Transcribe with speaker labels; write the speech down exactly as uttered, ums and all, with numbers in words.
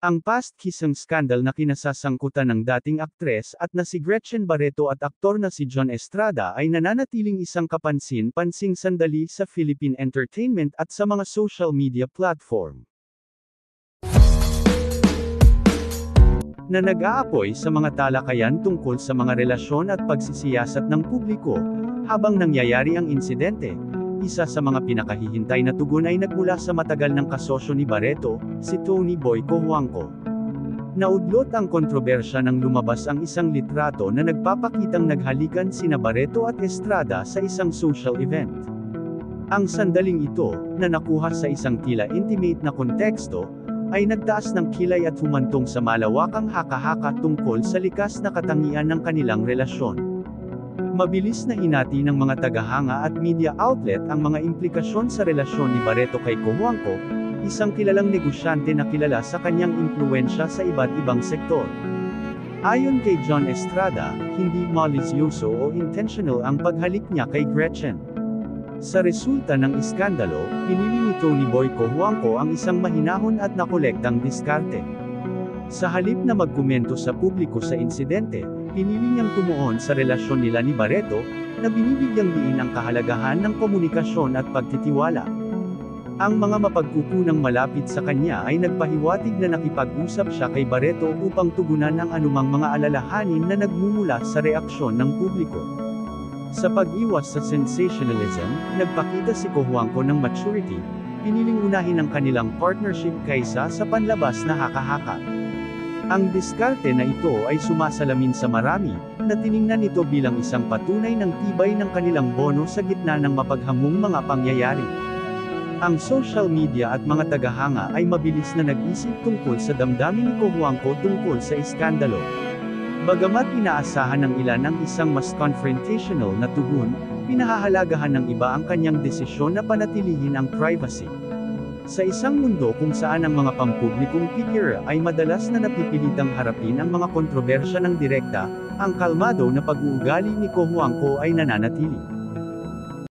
Speaker 1: Ang past kissing scandal na kinasasangkutan ng dating aktres at na si Gretchen Barreto at aktor na si John Estrada ay nananatiling isang kapansin-pansing sandali sa Philippine entertainment at sa mga social media platform, na nag-aapoy sa mga talakayan tungkol sa mga relasyon at pagsisiyasat ng publiko. Habang nangyayari ang insidente, isa sa mga pinakahihintay na tugon ay nagmula sa matagal ng kasosyo ni Barreto, si Tony Boy Cojuangco. Naudlot ang kontrobersya nang lumabas ang isang litrato na nagpapakitang naghalikan sina Barreto at Estrada sa isang social event. Ang sandaling ito, na nakuha sa isang tila intimate na konteksto, ay nagtaas ng kilay at humantong sa malawakang haka-haka tungkol sa likas na katangian ng kanilang relasyon. Mabilis na hinati ng mga tagahanga at media outlet ang mga implikasyon sa relasyon ni Barreto kay Cojuangco, isang kilalang negosyante na kilala sa kanyang impluwensya sa iba't ibang sektor. Ayon kay John Estrada, hindi malisyoso o intentional ang paghalik niya kay Gretchen. Sa resulta ng iskandalo, pinili ni Tony Boy Cojuangco ang isang mahinahon at nakolektang diskarte. Sa halip na magkomento sa publiko sa insidente, pinili niyang tumuon sa relasyon nila ni Barreto, na binibigyang diin ang kahalagahan ng komunikasyon at pagtitiwala. Ang mga mapagkukunang malapit sa kanya ay nagpahiwatig na nakipag-usap siya kay Barreto upang tugunan ang anumang mga alalahanin na nagmumula sa reaksyon ng publiko. Sa pag-iwas sa sensationalism, nagpakita si Cojuangco ng maturity, piniling unahin ang kanilang partnership kaysa sa panlabas na haka-haka. Ang diskarte na ito ay sumasalamin sa marami, na tiningnan ito bilang isang patunay ng tibay ng kanilang bono sa gitna ng mapaghamong mga pangyayari. Ang social media at mga tagahanga ay mabilis na nag-isip tungkol sa damdamin ni Cojuangco tungkol sa iskandalo. Bagamat inaasahan ng ilan ang isang mas confrontational na tugon, pinahahalagahan ng iba ang kanyang desisyon na panatilihin ang privacy. Sa isang mundo kung saan ang mga pampublikong figure ay madalas na napipilitang harapin ang mga kontrobersya ng direkta, ang kalmado na pag-uugali ni Cojuangco ay nananatili.